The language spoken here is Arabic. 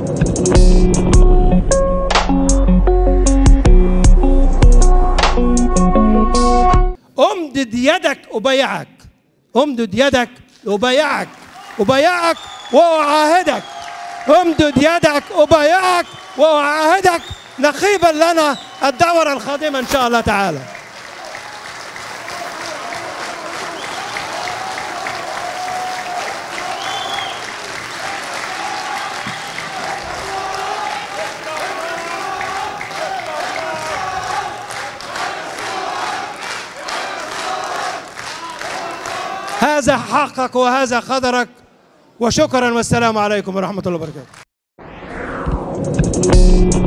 امدد يدك أبايعك، امدد يدك أبايعك، أبايعك وأعاهدك، امدد يدك أبايعك وأعاهدك نقيبا لنا الدورة القادمة إن شاء الله تعالى. هذا حقك وهذا قدرك، وشكرا والسلام عليكم ورحمة الله وبركاته.